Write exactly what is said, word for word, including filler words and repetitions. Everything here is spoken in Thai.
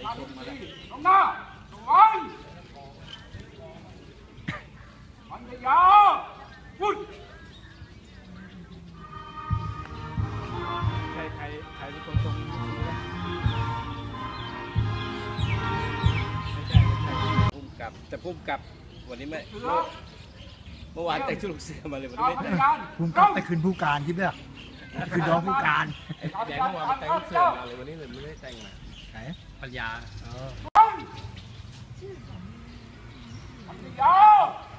ชมมาแล้วลงหน้าลงไว้พันยาวุ้นใครใครใครเป็นคนทรงไม่ใช่ไม่ใช่พุ่มกับแต่พุ่มกับวันนี้ไม่เมื่อวานแต่งชุดลูกเสือมาเลยวันนี้ไม่แต่งพุ่มกับไปคืนผู้การคิดไหมคือน้องผู้การแดงเมื่อวานแต่งชุดเสือมาเลยวันนี้เลยไม่ได้แต่งมาไหนปัญญาพันยา